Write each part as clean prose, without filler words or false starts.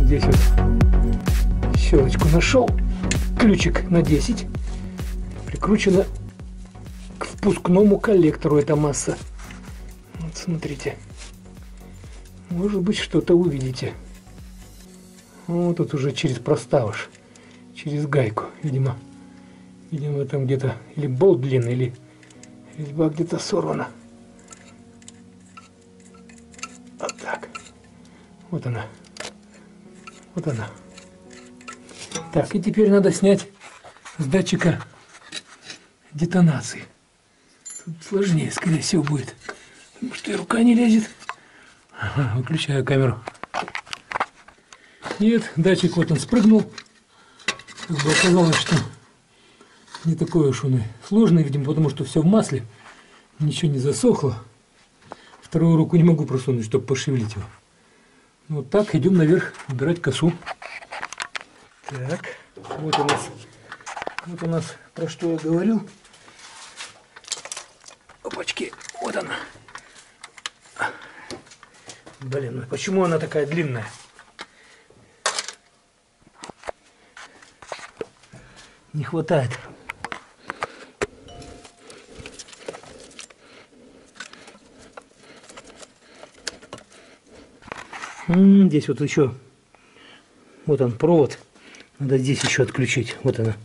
Здесь вот щелочку нашел, ключик на 10, прикручено к впускному коллектору эта масса. Вот смотрите, может быть что-то увидите. Вот тут уже через проставыш, через гайку, видимо там где-то или болт длинный, или резьба где-то сорвана. Вот так. Вот она. Вот она. Так, и теперь надо снять с датчика детонации. Тут сложнее, скорее всего, будет. Потому что и рука не лезет. Ага, выключаю камеру. Нет, датчик вот он спрыгнул. Как бы оказалось, что не такой уж он и сложный, видимо, потому что все в масле. Ничего не засохло. Вторую руку не могу просунуть, чтобы пошевелить его. Вот так, идем наверх убирать косу. Так, вот у нас про что я говорил. Опачки, вот она. Блин, ну почему она такая длинная? Не хватает. Здесь вот еще, вот он провод, надо здесь еще отключить, вот она.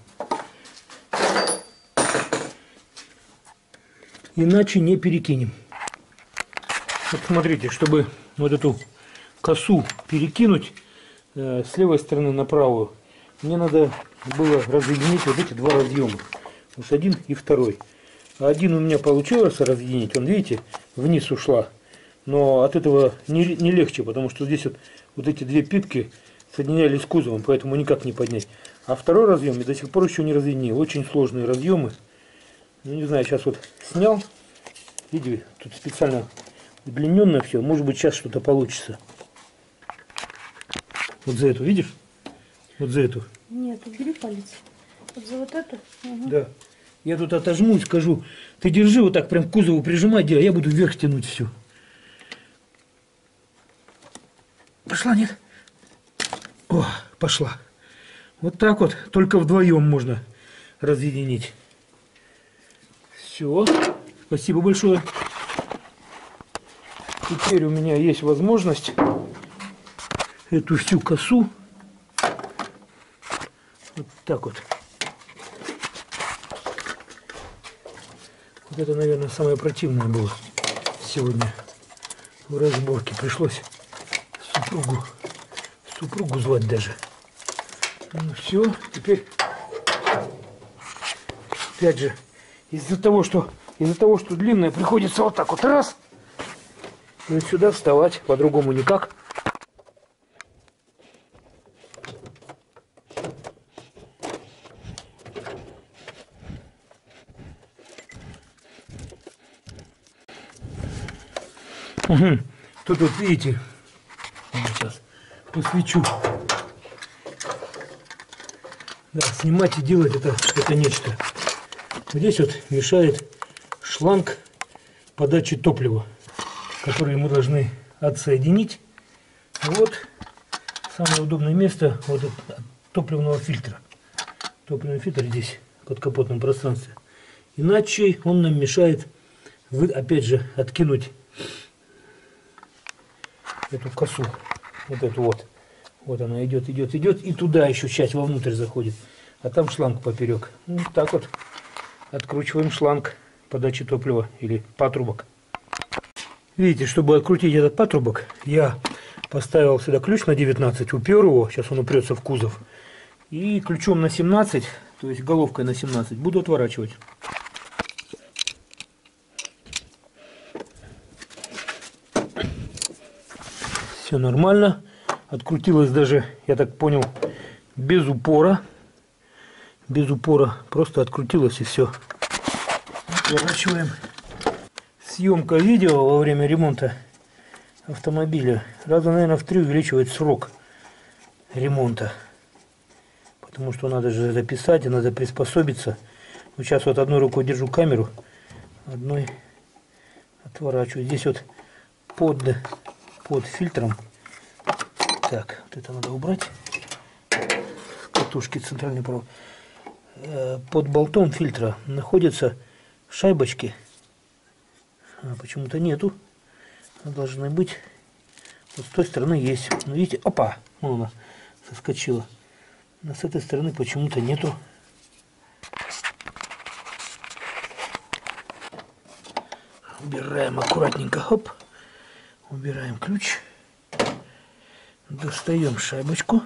Иначе не перекинем. Вот смотрите, чтобы вот эту косу перекинуть с левой стороны на правую, мне надо было разъединить вот эти два разъема, вот один и второй. Один у меня получилось разъединить, он, видите, вниз ушла. Но от этого не легче, потому что здесь вот эти две пипки соединялись с кузовом, поэтому никак не поднять. А второй разъем я до сих пор еще не разъединил. Очень сложные разъемы. Ну, не знаю, сейчас вот снял. Видите, тут специально удлиненное все. Может быть, сейчас что-то получится. Вот за эту, видишь? Вот за эту. Нет, убери палец. Вот за вот эту? Угу. Да. Я тут отожму и скажу, ты держи вот так прям к кузову прижимай, а я буду вверх тянуть все. Пошла, нет? О, пошла. Вот так вот, только вдвоем можно разъединить. Все, спасибо большое. Теперь у меня есть возможность эту всю косу вот так вот. Вот это, наверное, самое противное было сегодня в разборке. Пришлось супругу звать даже. Ну все, теперь опять же из-за того, что длинная, приходится вот так вот раз и сюда вставать, по-другому никак. Угу. Тут вот видите, сейчас посвечу. Да, снимать и делать это нечто. Здесь вот мешает шланг подачи топлива, который мы должны отсоединить. Вот самое удобное место вот от топливного фильтра. Топливный фильтр здесь в подкапотном пространстве. Иначе он нам мешает, опять же, откинуть эту косу. Вот эту вот. Вот она идет, идет, идет. И туда еще часть вовнутрь заходит. А там шланг поперек. Ну, так вот откручиваем шланг подачи топлива или патрубок. Видите, чтобы открутить этот патрубок, я поставил сюда ключ на 19, упер его, сейчас он упрется в кузов. И ключом на 17, то есть головкой на 17, буду отворачивать. Все нормально. Открутилось даже, я так понял, без упора. Без упора. Просто открутилось и все. Отворачиваем. Съемка видео во время ремонта автомобиля раза, наверное, в 3 увеличивает срок ремонта. Потому что надо же записать и надо приспособиться. Вот сейчас вот одной рукой держу камеру, одной отворачиваю. Здесь вот под фильтром Так, вот это надо убрать. С катушки центральной провод. Под болтом фильтра находятся шайбочки. Почему-то нету. Должны быть. Вот с той стороны есть. Ну, видите, опа, вон она соскочила. Но с этой стороны почему-то нету. Убираем аккуратненько, хоп. Убираем ключ. Достаем шайбочку.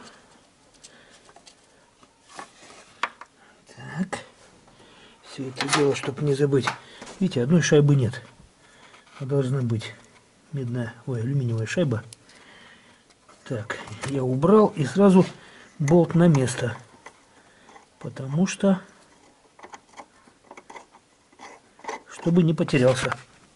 Так. Все это дело, чтобы не забыть. Видите, одной шайбы нет. А должна быть медная, алюминиевая шайба. Так, я убрал и сразу болт на место. Потому что... чтобы не потерялся.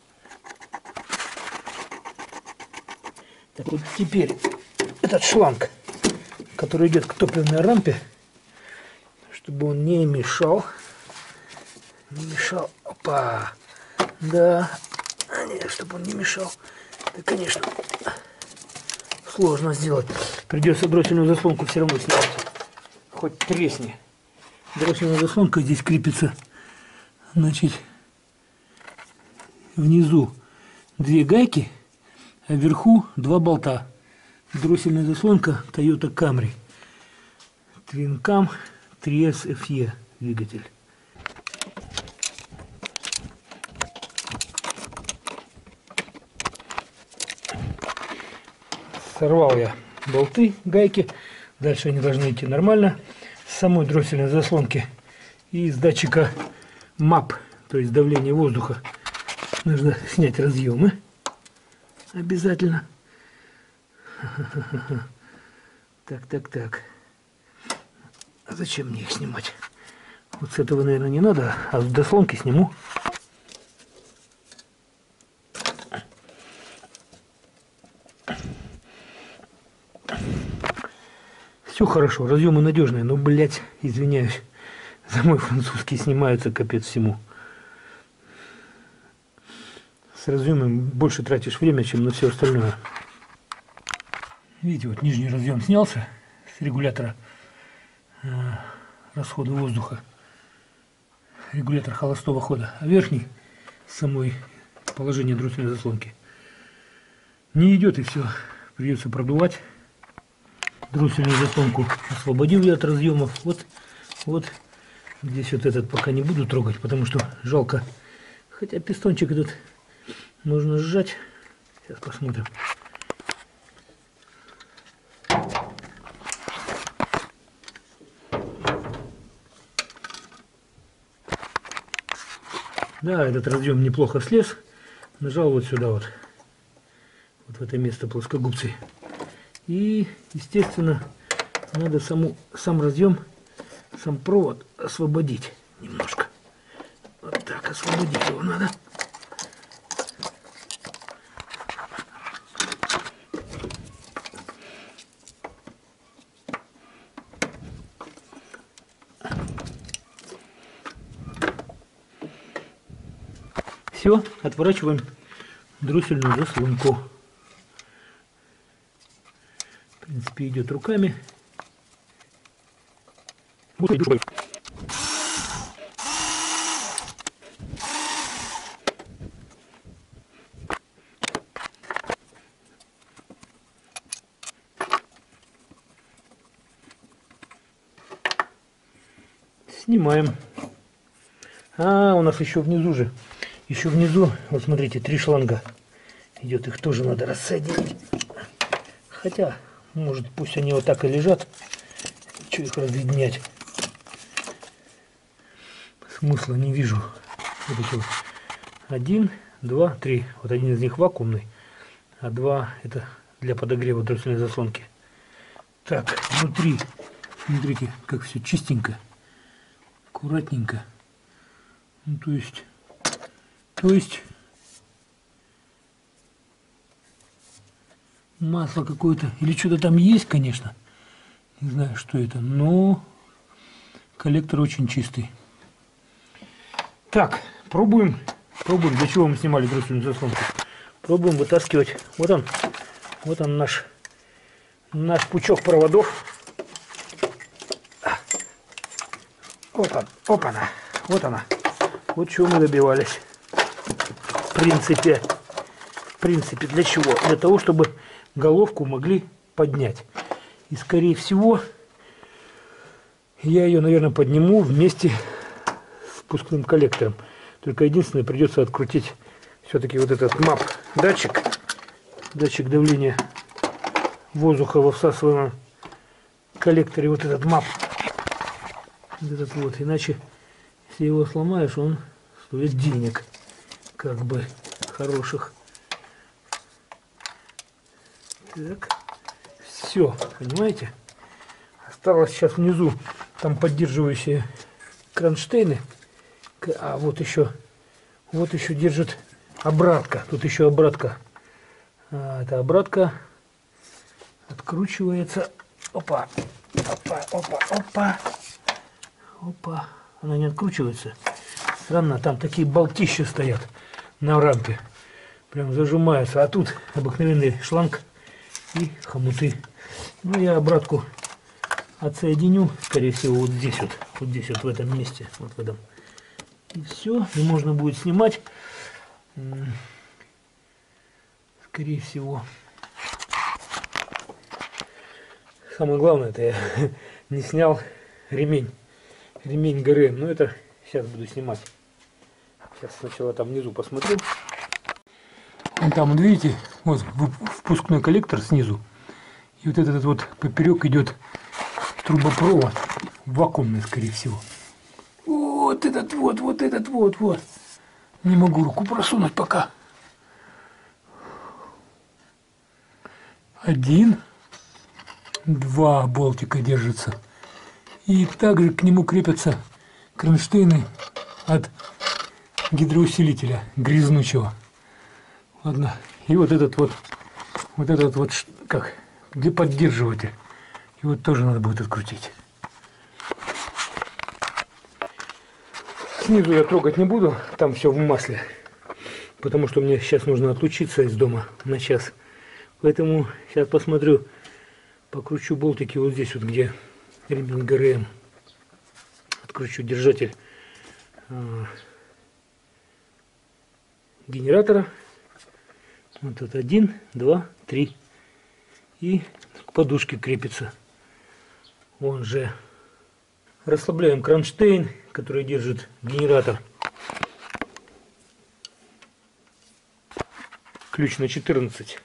Так, вот теперь этот шланг, который идет к топливной рампе, чтобы он не мешал. Не мешал. Опа! Да. Нет, чтобы он не мешал. Это, конечно, сложно сделать. Придется дроссельную заслонку все равно снять. Хоть тресни. Дроссельная заслонка здесь крепится. Значит, внизу 2 гайки, а вверху 2 болта. Дроссельная заслонка Toyota Camry. Twin Cam 3S FE двигатель. Сорвал я болты, гайки. Дальше они должны идти нормально. С самой дроссельной заслонки и из датчика MAP, то есть давление воздуха, нужно снять разъемы. Обязательно. Так. А зачем мне их снимать? Вот с этого, наверное, не надо, а с заслонки сниму. Все хорошо, разъемы надежные, но, блядь, извиняюсь за мой французский, снимаются капец всему. С разъемом больше тратишь время, чем на все остальное. Видите, вот нижний разъем снялся с регулятора расхода воздуха. Регулятор холостого хода. А верхний с самой положения дроссельной заслонки не идет, и все. Придется продувать. Дроссельную заслонку освободил я от разъемов. Вот здесь вот этот пока не буду трогать, потому что жалко. Хотя пистончик этот можно сжать. Сейчас посмотрим. Да, этот разъем неплохо слез. Нажал вот сюда вот в это место плоскогубцы. И, естественно, надо сам разъем, сам провод освободить немножко. Вот так освободить его надо. Все, отворачиваем дроссельную заслонку. В принципе, идет руками. Снимаем. А, у нас еще внизу же. Еще внизу, вот смотрите, 3 шланга идет, их тоже надо рассоединить. Хотя, может, пусть они вот так и лежат. Что их разъединять? Смысла не вижу. Вот эти вот. 1, 2, 3. Вот один из них вакуумный, а 2 это для подогрева дроссельной заслонки. Так, внутри, смотрите, как все чистенько, аккуратненько. Ну, то есть масло какое-то или что-то там есть, конечно. Не знаю, что это, но коллектор очень чистый. Так, пробуем. Для чего мы снимали дроссельную заслонку? Пробуем вытаскивать. Вот он наш наш пучок проводов. Вот он, опа-на, вот она. Вот чего мы добивались. В принципе, для чего? Для того, чтобы головку могли поднять. И скорее всего, я ее, наверное, подниму вместе с впускным коллектором. Только единственное, придется открутить все-таки вот этот МАП датчик давления воздуха во всасываемом коллекторе, вот этот МАП. Вот этот вот, иначе, если его сломаешь, он стоит денег, как бы, хороших. Так, все, понимаете? Осталось сейчас внизу, там поддерживающие кронштейны, а вот еще держит обратка, тут еще обратка. Эта обратка откручивается, опа, она не откручивается. Странно, там такие болтища стоят на рампе, прям зажимаются, а тут обыкновенный шланг и хомуты. Ну, я обратку отсоединю, скорее всего, вот здесь вот в этом месте, вот в этом. И все, и можно будет снимать, скорее всего. Самое главное, это я не снял ремень ГРМ. Но это сейчас буду снимать. Сейчас сначала там внизу посмотрю. Вон там, вот видите, вот впускной коллектор снизу. И вот этот вот поперек идет трубопровод, вакуумный, скорее всего. Вот этот вот. Не могу руку просунуть пока. 1, 2 болтика держится. И также к нему крепятся кронштейны от гидроусилителя грязнучего. Ладно. И вот этот вот как для поддерживателя. Его тоже надо будет открутить. Снизу я трогать не буду, там все в масле, потому что мне сейчас нужно отлучиться из дома на час. Поэтому сейчас посмотрю, покручу болтики вот здесь вот, где ремень ГРМ. Откручу держатель генератора. Вот тут 1, 2, 3. И к подушке крепится. Он же. Расслабляем кронштейн, который держит генератор. Ключ на 14.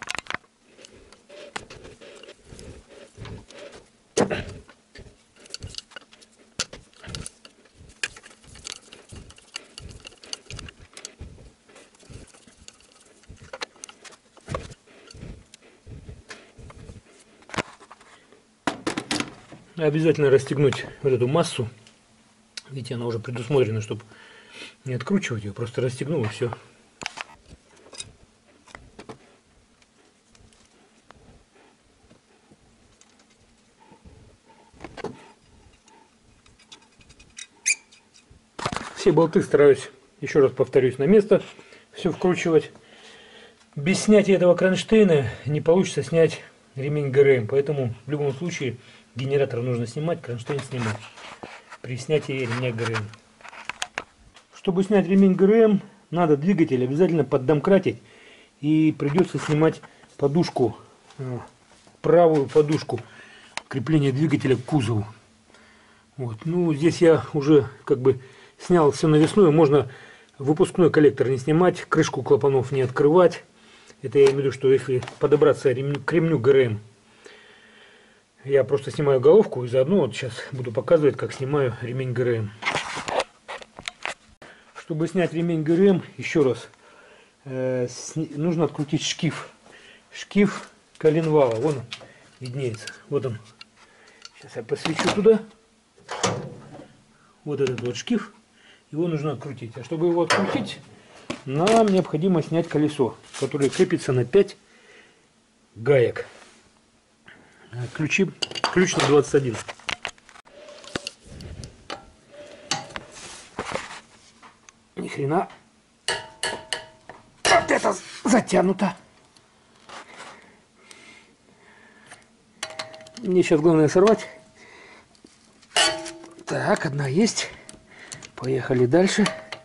Обязательно расстегнуть вот эту массу. Видите, она уже предусмотрена, чтобы не откручивать ее, просто расстегнул и все. Все болты стараюсь, еще раз повторюсь, на место все вкручивать. Без снятия этого кронштейна не получится снять ремень ГРМ, поэтому в любом случае генератор нужно снимать, кронштейн снимать при снятии ремня ГРМ. Чтобы снять ремень ГРМ, надо двигатель обязательно поддомкратить, и придется снимать подушку, правую подушку крепления двигателя к кузову. Вот. Ну, здесь я уже как бы снял все навесное, можно выпускной коллектор не снимать, крышку клапанов не открывать. Это я имею в виду, что если подобраться к ремню ГРМ, я просто снимаю головку и заодно вот сейчас буду показывать, как снимаю ремень ГРМ. Чтобы снять ремень ГРМ, еще раз, нужно открутить шкив. Шкив коленвала, вон он виднеется. Вот он. Сейчас я посвечу туда. Вот этот вот шкив. Его нужно открутить. А чтобы его открутить, нам необходимо снять колесо, которое крепится на 5 гаек. Ключ на 21. Ни хрена. Вот это затянуто. Мне сейчас главное сорвать. Так, одна есть. Поехали дальше.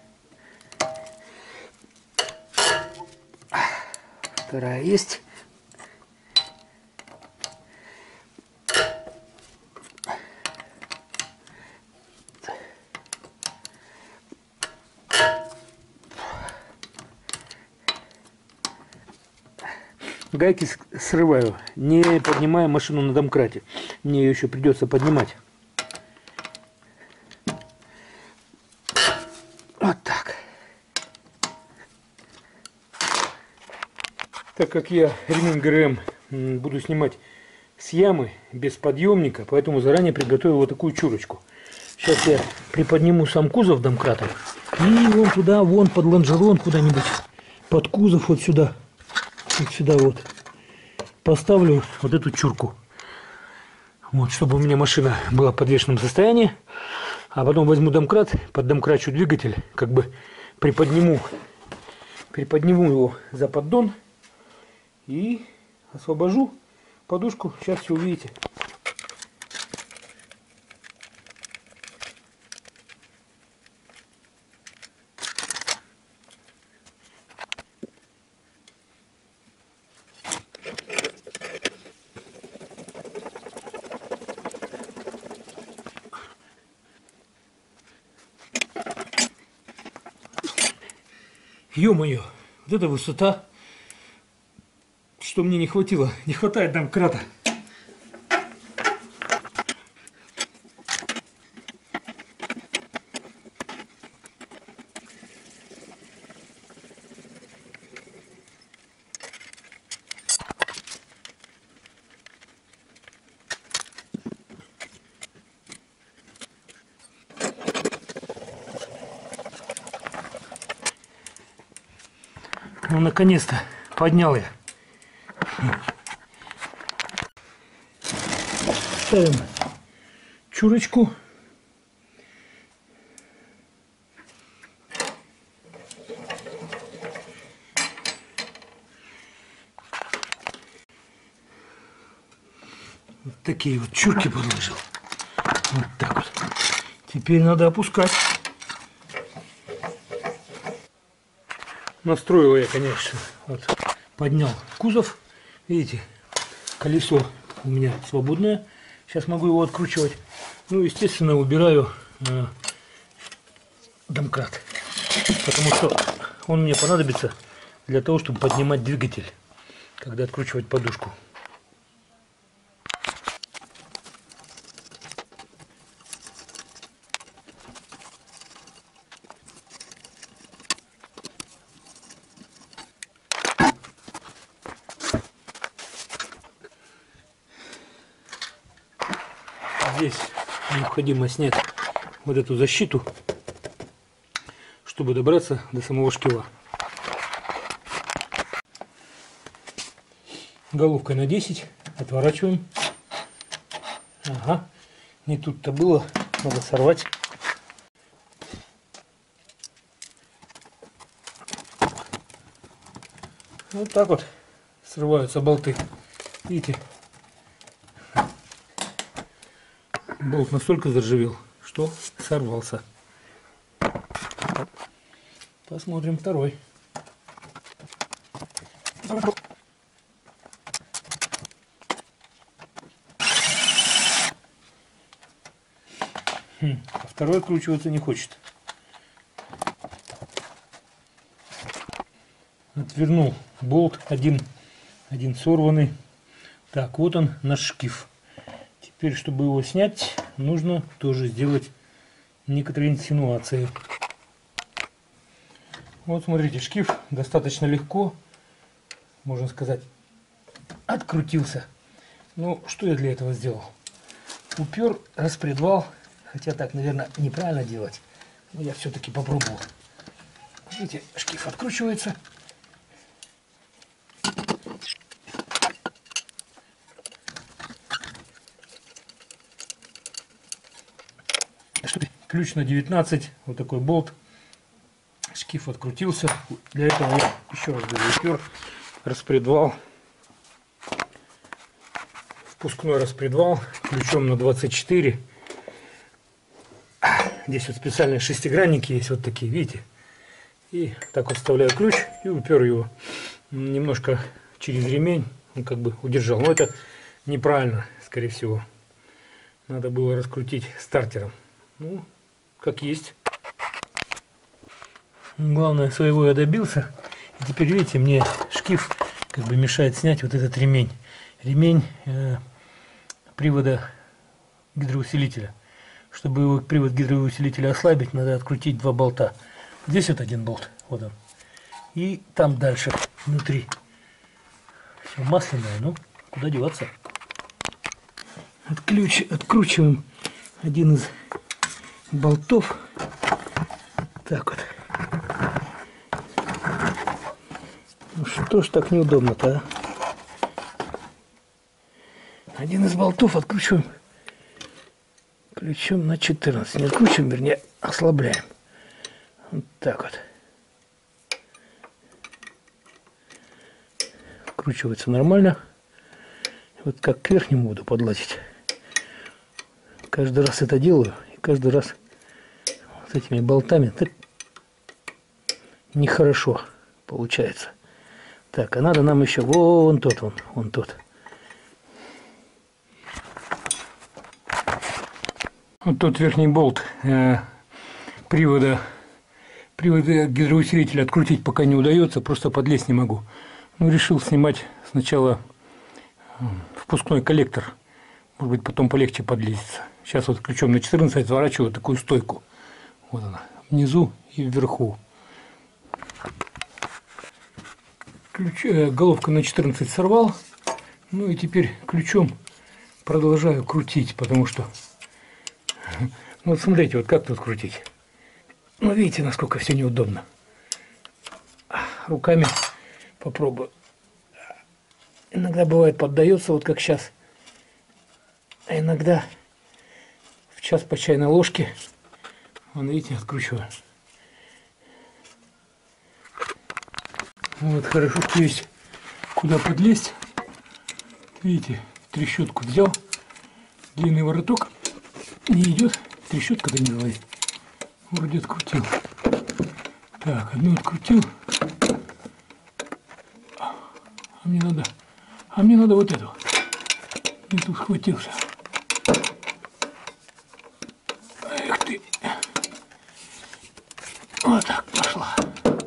Вторая есть. Гайки срываю, не поднимая машину на домкрате. Мне ее еще придется поднимать. Вот так. Так как я ремень ГРМ буду снимать с ямы, без подъемника, поэтому заранее приготовил вот такую чурочку. Сейчас я приподниму сам кузов домкратом и вон туда, вон под лонжерон куда-нибудь, под кузов вот сюда вот, поставлю вот эту чурку. Вот, чтобы у меня машина была в подвешенном состоянии. А потом возьму домкрат, поддомкрачу двигатель, как бы приподниму его за поддон и освобожу подушку. Сейчас все увидите. Ё-моё, вот эта высота, что мне не хватило, не хватает домкрата. Ну, наконец-то поднял я. Ставим чурочку. Вот такие вот чурки подложил. Вот так вот. Теперь надо опускать. Настроил я, конечно, вот, поднял кузов. Видите, колесо у меня свободное. Сейчас могу его откручивать. Ну, естественно, убираю домкрат. Потому что он мне понадобится для того, чтобы поднимать двигатель, когда откручивать подушку. Здесь необходимо снять вот эту защиту, чтобы добраться до самого шкива. Головкой на 10 отворачиваем. Ага, не тут-то было, надо сорвать. Вот так вот срываются болты. Видите? Болт настолько заржавел, что сорвался. Посмотрим второй. А второй откручиваться не хочет. Отвернул болт, один сорванный. Так, вот он, наш шкив. Теперь, чтобы его снять, нужно тоже сделать некоторые инсинуации. Вот смотрите, шкив достаточно легко, можно сказать, открутился. Ну, что я для этого сделал? Упер распредвал, хотя так, наверное, неправильно делать, но я все-таки попробовал. Видите, шкив откручивается. Ключ на 19, вот такой болт. Шкив открутился. Для этого я еще раз говорю, упер распредвал в впускной распредвал ключом на 24. Здесь вот специальные шестигранники есть, вот такие, видите? И так вот вставляю ключ и упер его немножко через ремень, он как бы удержал. Но это неправильно, скорее всего. Надо было раскрутить стартером. Ну, как есть. Главное, своего я добился. И теперь, видите, мне шкив как бы мешает снять вот этот ремень. Ремень привода гидроусилителя. Чтобы его привод гидроусилителя ослабить, надо открутить два болта. Здесь вот один болт, вот он. И там дальше, внутри. Все масляное, ну, куда деваться. Откручиваем один из болтов. Так вот. Ну что ж так неудобно-то, а? Один из болтов откручиваем ключом на 14. Не откручиваем, вернее, ослабляем. Вот так вот. Откручивается нормально. Вот как к верхнему буду подлазить. Каждый раз это делаю. И каждый раз с этими болтами так нехорошо получается. Так, а надо нам еще вон тот, вон тот. Вот тот верхний болт привода гидроусилителя открутить пока не удается, просто подлезть не могу. Ну, решил снимать сначала впускной коллектор. Может быть, потом полегче подлезется. Сейчас вот ключом на 14 отворачиваю такую стойку. Вот она, внизу и вверху. Головку на 14 сорвал. Ну и теперь ключом продолжаю крутить, потому что... Ну, вот смотрите, вот как тут крутить. Ну, видите, насколько все неудобно. Руками попробую. Иногда бывает поддается, вот как сейчас. А иногда в час по чайной ложке. Вон, видите, откручиваю. Вот, хорошо, что есть куда подлезть. Видите, трещотку взял. Длинный вороток не идет. Трещотка-то не залазит. Вроде открутил. Так, одну открутил. А мне надо вот эту. И тут схватился. Эх ты. Вот так пошла.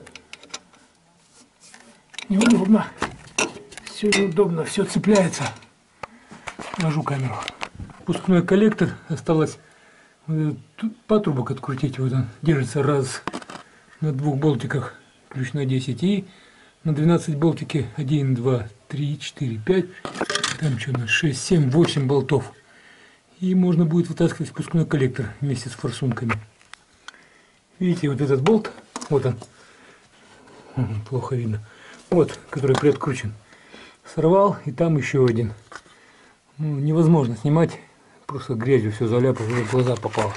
Неудобно. Все неудобно, все цепляется. Ложу камеру. Впускной коллектор осталось патрубок открутить. Вот он держится раз на двух болтиках, ключ на 10, и на 12 болтики 1, 2, 3, 4, 5, там что у нас 6, 7, 8 болтов. И можно будет вытаскивать впускной коллектор вместе с форсунками. Видите, вот этот болт, вот он, плохо видно, вот, который приоткручен. Сорвал, и там еще один. Ну, невозможно снимать, просто грязью все заляпало, в глаза попало.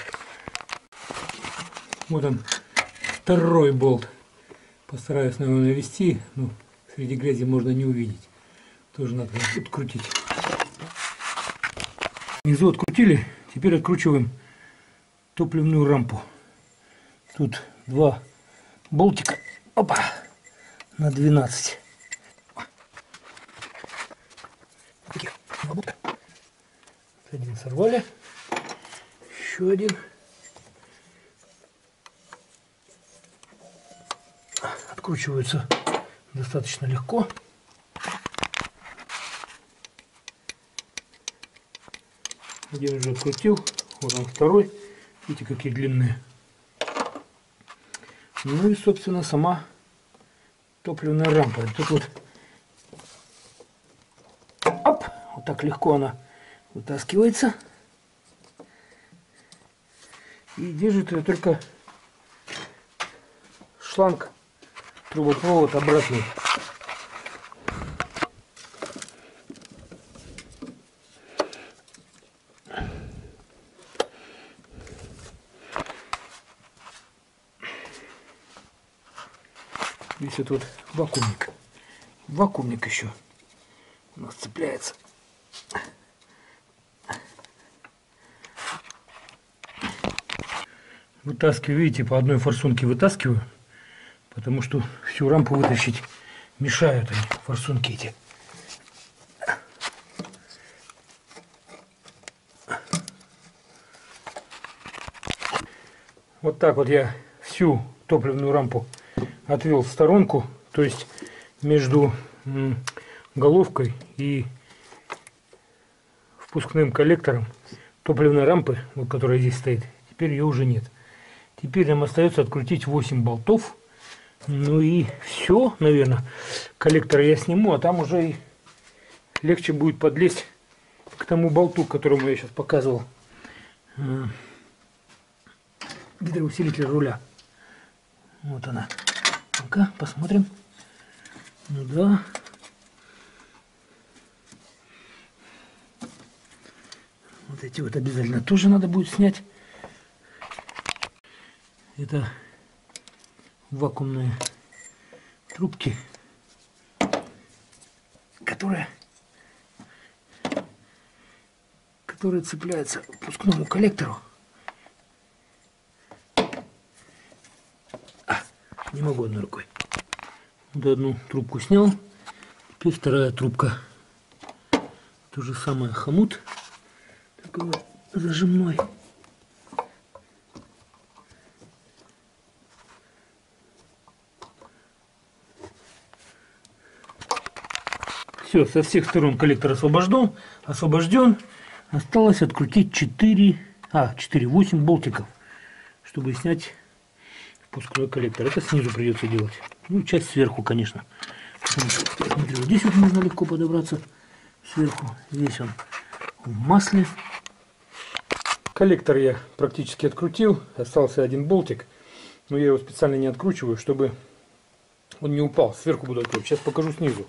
Вот он, второй болт. Постараюсь на него навести, но среди грязи можно не увидеть. Тоже надо открутить. Внизу открутили, теперь откручиваем топливную рампу. Тут два болтика, опа, на 12. Таких два болта. Один сорвали, еще один. Откручиваются достаточно легко. Один уже открутил, вот он второй. Видите, какие длинные. Ну и, собственно, сама топливная рампа. Тут вот, оп, вот так легко она вытаскивается. И держит ее только шланг, трубопровод обратный. Здесь вот вакуумник. Вакуумник еще у нас цепляется. Вытаскиваю, видите, по одной форсунке вытаскиваю, потому что всю рампу вытащить мешают они, форсунки эти. Вот так вот я всю топливную рампу отвел в сторонку, то есть между головкой и впускным коллектором топливной рампы, вот, которая здесь стоит, теперь ее уже нет. Теперь нам остается открутить 8 болтов. Ну и все, наверное. Коллектор я сниму, а там уже и легче будет подлезть к тому болту, которому я сейчас показывал. Гидроусилитель руля. Вот она. Ну-ка, посмотрим. Ну да. Вот эти вот обязательно тоже надо будет снять. Это вакуумные трубки, которые цепляются к впускному коллектору. Не могу одной рукой. Вот одну трубку снял. Теперь вторая трубка. То же самое хомут. Такой вот зажимной. Все, со всех сторон коллектор освобожден. Осталось открутить 8 болтиков, чтобы снять впускной коллектор. Это снизу придется делать. Ну, часть сверху, конечно. Смотри, вот здесь вот можно легко подобраться сверху. Здесь он в масле. Коллектор я практически открутил. Остался один болтик. Но я его специально не откручиваю, чтобы он не упал. Сверху буду откручивать. Сейчас покажу снизу.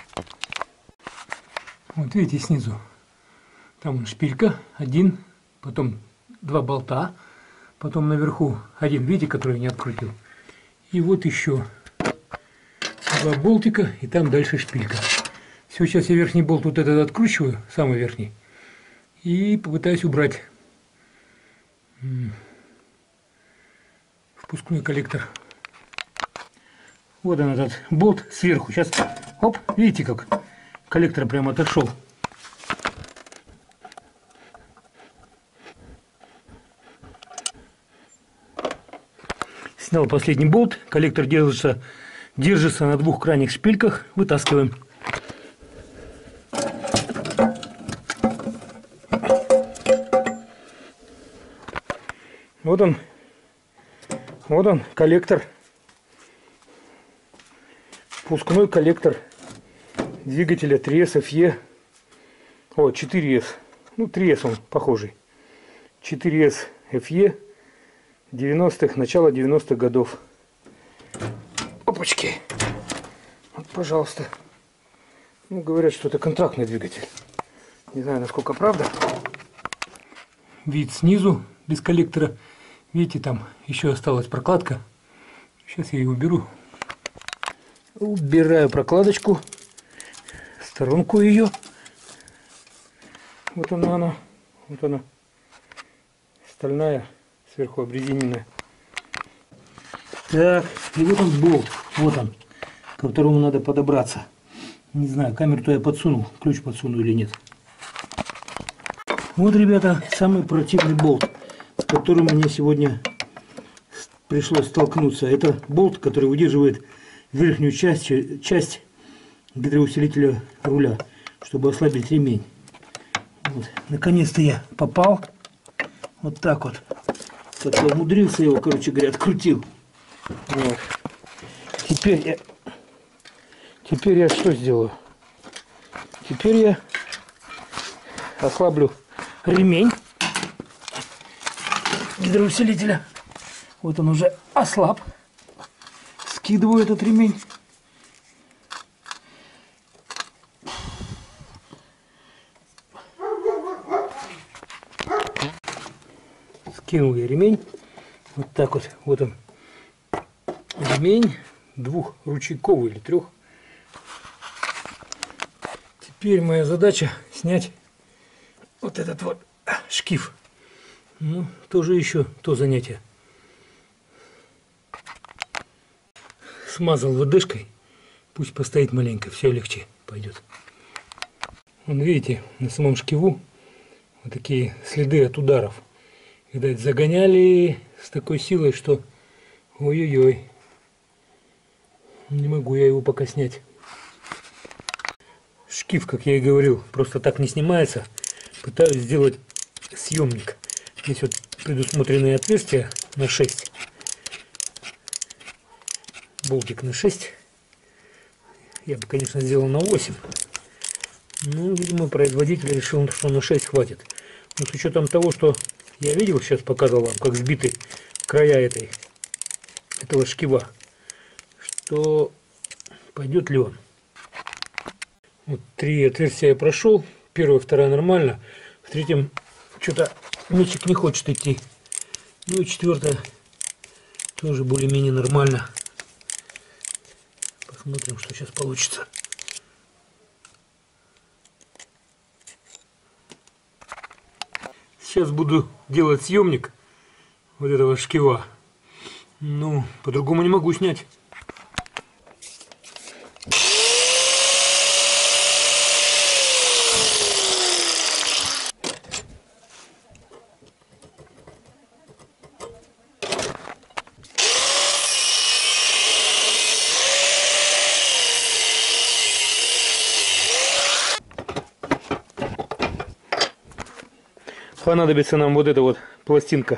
Вот видите, снизу. Там шпилька, один, потом 2 болта. Потом наверху один, видите, который я не открутил. И вот еще 2 болтика, и там дальше шпилька. Все, сейчас я верхний болт вот этот откручиваю, самый верхний, и попытаюсь убрать впускной коллектор. Вот он, этот болт сверху. Сейчас, оп, видите, как коллектор прямо отошел. Снял последний болт, коллектор держится на 2 крайних шпильках, вытаскиваем. Вот он коллектор, впускной коллектор двигателя 3S FE, 4S, ну 3S он похожий, 4S FE 90-х, начало 90-х годов. Опачки. Вот, пожалуйста. Ну, говорят, что это контрактный двигатель. Не знаю, насколько правда. Вид снизу, без коллектора. Видите, там еще осталась прокладка. Сейчас я ее уберу. Убираю прокладочку. В сторонку ее. Вот она. Вот она. Стальная. Сверху обрезиненная. Так, и вот он болт. Вот он, к которому надо подобраться. Не знаю, камеру-то я подсунул, ключ подсунул или нет. Вот, ребята, самый противный болт, с которым мне сегодня пришлось столкнуться. Это болт, который удерживает верхнюю часть гидроусилителя руля, чтобы ослабить ремень. Вот. Наконец-то я попал. Вот так вот. Как-то умудрился его, короче говоря, открутил. Вот. Теперь я что сделаю? Теперь я ослаблю ремень гидроусилителя. Вот он уже ослаб. Скидываю этот ремень. Скинул я ремень. Вот так вот. Вот он. Ремень 2-ручейковый или 3. Теперь моя задача снять вот этот вот шкив. Ну, тоже еще то занятие. смазал ВДшкой. Пусть постоит маленько, все легче пойдет. Вон, видите, на самом шкиву вот такие следы от ударов. Видать, загоняли с такой силой, что ой-ой-ой. Не могу я его пока снять. Шкив, как я и говорил, просто так не снимается. Пытаюсь сделать съемник. Здесь вот предусмотренные отверстия на 6. Болтик на 6. Я бы, конечно, сделал на 8. Но, видимо, производитель решил, что на 6 хватит. Но с учетом того, что я видел, сейчас показывал вам, как сбиты края этого шкива, что пойдет ли он. Вот 3 отверстия я прошел. Первое, второе нормально. В третьем что-то мячик не хочет идти. Ну и четвертое тоже более-менее нормально. Посмотрим, что сейчас получится. Сейчас буду делать съемник вот этого шкива. Ну, по-другому не могу снять. Понадобится нам вот эта вот пластинка.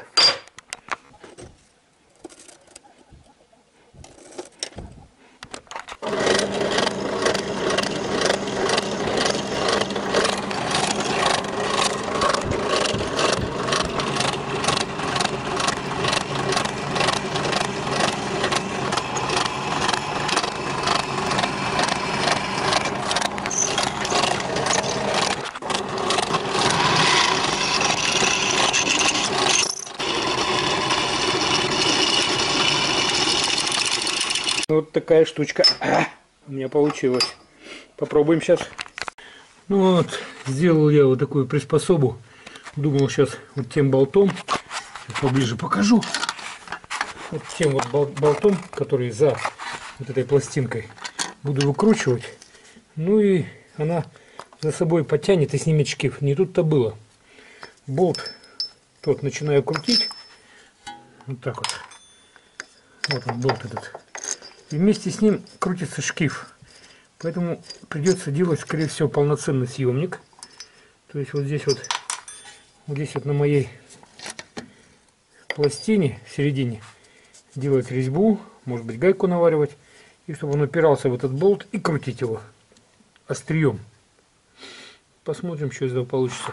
Вот такая штучка у меня получилась. Попробуем сейчас. Ну вот, сделал я вот такую приспособу. Думал сейчас вот тем болтом, сейчас поближе покажу. Вот тем вот болтом, который за вот этой пластинкой, буду выкручивать. Ну и она за собой потянет и снимет шкив. Не тут-то было. Болт тот начинаю крутить. Вот так вот. Вот он, болт этот. И вместе с ним крутится шкив. Поэтому придется делать, скорее всего, полноценный съемник. То есть вот здесь вот на моей пластине в середине делать резьбу, может быть гайку наваривать, и чтобы он упирался в этот болт и крутить его острием. Посмотрим, что из этого получится.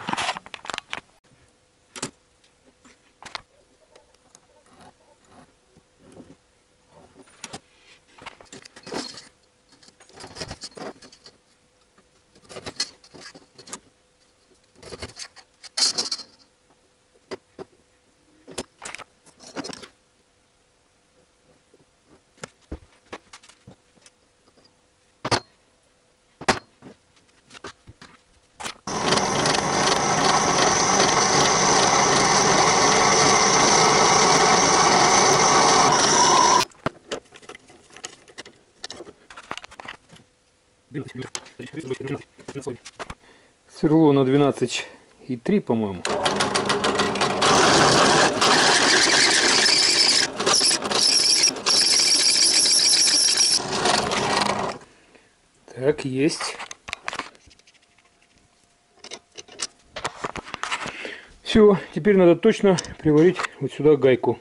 Сверло на 12,3, по-моему. Так, есть. Все, теперь надо точно приварить вот сюда гайку.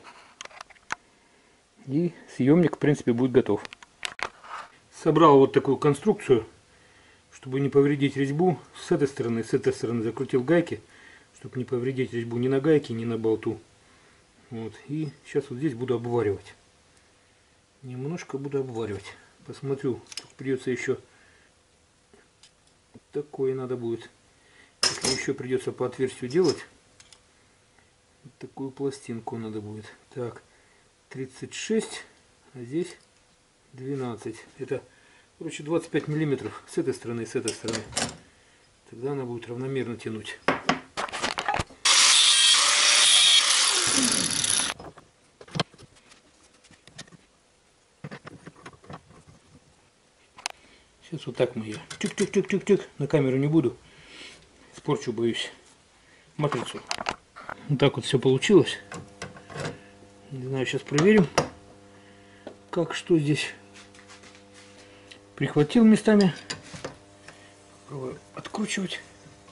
И съемник, в принципе, будет готов. Собрал вот такую конструкцию, чтобы не повредить резьбу. С этой стороны закрутил гайки, чтобы не повредить резьбу ни на гайке, ни на болту. Вот. И сейчас вот здесь буду обваривать. Немножко буду обваривать. Посмотрю, тут придется еще такое надо будет. Еще придется по отверстию делать. Вот такую пластинку надо будет. Так, 36, а здесь 12. Это, короче, 25 миллиметров с этой стороны и с этой стороны. Тогда она будет равномерно тянуть. Сейчас вот так мы ее тюк-тюк-тюк-тюк-тюк. На камеру не буду. Испорчу, боюсь, матрицу. Вот так вот все получилось. Не знаю, сейчас проверим, как что здесь. Прихватил местами. Попробую откручивать.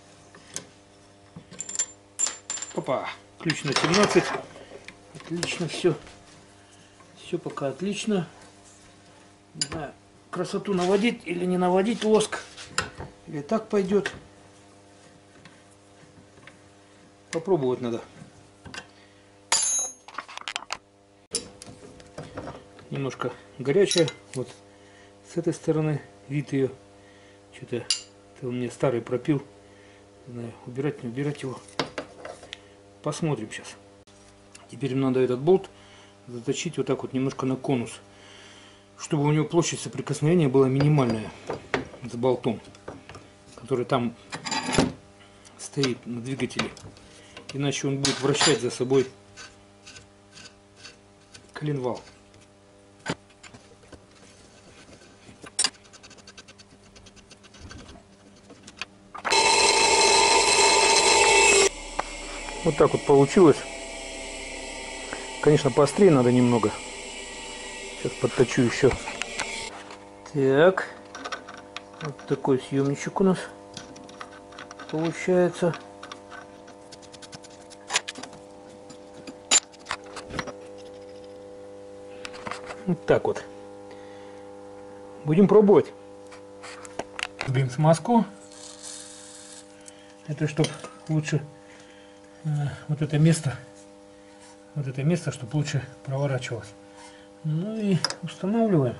Опа, ключ на 17. Отлично все. Все пока отлично. Не знаю, красоту наводить или не наводить лоск. Или так пойдет. Попробовать надо. Немножко горячая. Вот с этой стороны вид ее. Что-то это у меня старый пропил. Не знаю, убирать, не убирать его. Посмотрим сейчас. Теперь надо этот болт заточить вот так вот немножко на конус, чтобы у него площадь соприкосновения была минимальная с болтом, который там стоит на двигателе. Иначе он будет вращать за собой коленвал. Вот так вот получилось. Конечно, поострее надо немного. Сейчас подточу еще. Так. Вот такой съемничек у нас получается. Вот так вот. Будем пробовать. Берем смазку. Это чтобы лучше вот это место, чтобы лучше проворачивалось. Ну и устанавливаем.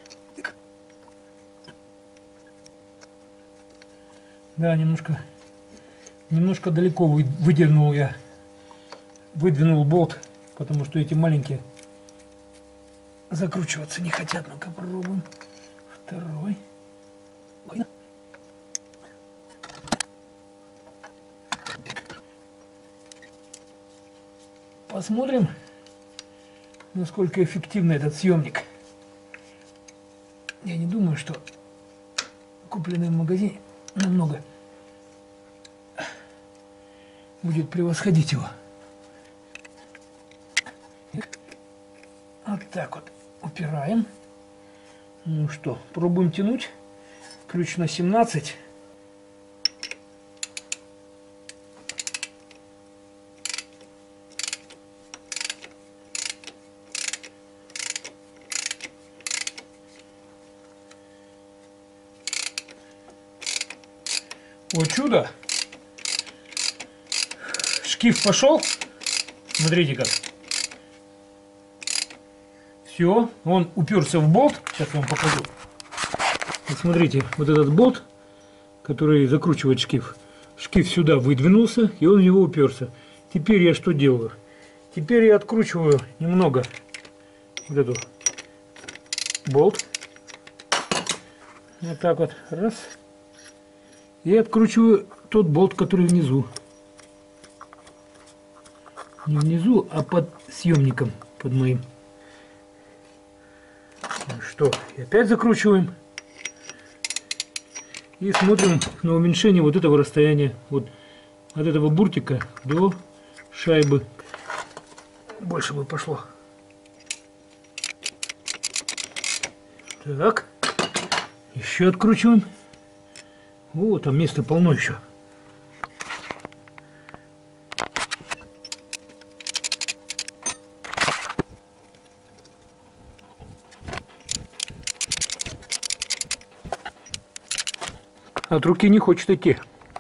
Да, немножко далеко выдернул я, выдвинул болт, потому что эти маленькие закручиваться не хотят. Ну-ка попробуем. Второй. Ой. Посмотрим, насколько эффективный этот съемник. Я не думаю, что купленный в магазине намного будет превосходить его. Вот так вот упираем. Ну что, пробуем тянуть. Ключ на 17. Вот чудо! Шкив пошел. Смотрите как. Все, он уперся в болт. Сейчас я вам покажу. Вот смотрите, вот этот болт, который закручивает шкив. Шкив сюда выдвинулся, и он в него уперся. Теперь я что делаю? Теперь я откручиваю немного вот эту болт. Вот так вот. Раз. И откручиваю тот болт, который внизу. Не внизу, а под съемником, под моим. Ну что, и опять закручиваем. И смотрим на уменьшение вот этого расстояния. Вот от этого буртика до шайбы. Больше бы пошло. Так. Еще откручиваем. О, там места полно еще. От руки не хочет идти.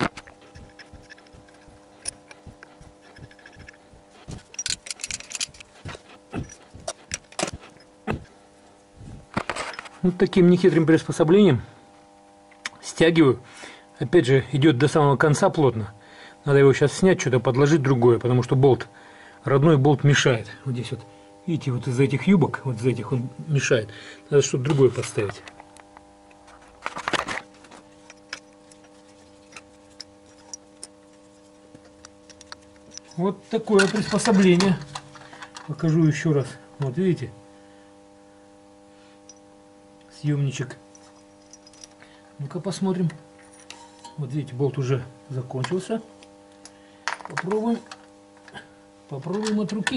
Вот таким нехитрым приспособлением стягиваю. Опять же, идет до самого конца плотно. Надо его сейчас снять, что-то подложить другое, потому что болт, родной болт мешает. Вот здесь вот, видите, вот из этих юбок, вот из этих он мешает. Надо что-то другое подставить. Вот такое приспособление. Покажу еще раз. Вот видите, съемничек Ну-ка посмотрим. Вот видите, болт уже закончился. Попробуем. Попробуем от руки.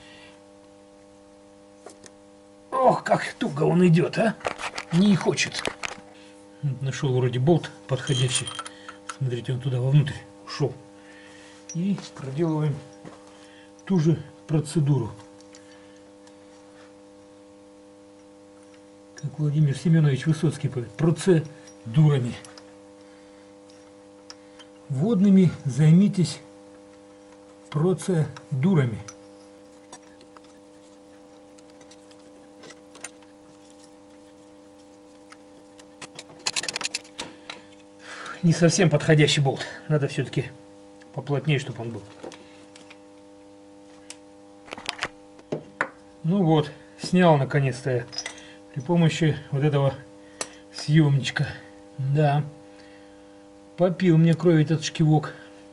Ох, как туго он идет, а! Не хочет. Нашел вроде болт подходящий. Смотрите, он туда вовнутрь ушел. И проделываем ту же процедуру, как Владимир Семенович Высоцкий поет, процедурами. Водными займитесь процедурами. Не совсем подходящий болт. Надо все-таки поплотнее, чтобы он был. Ну вот, снял наконец-то я при помощи вот этого съемничка. Да, попил мне крови этот шкивок.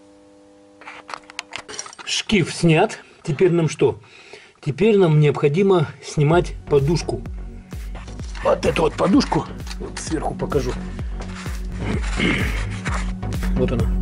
Шкив снят. Теперь нам что? Теперь нам необходимо снимать подушку. Вот эту вот подушку. Вот сверху покажу. Вот она.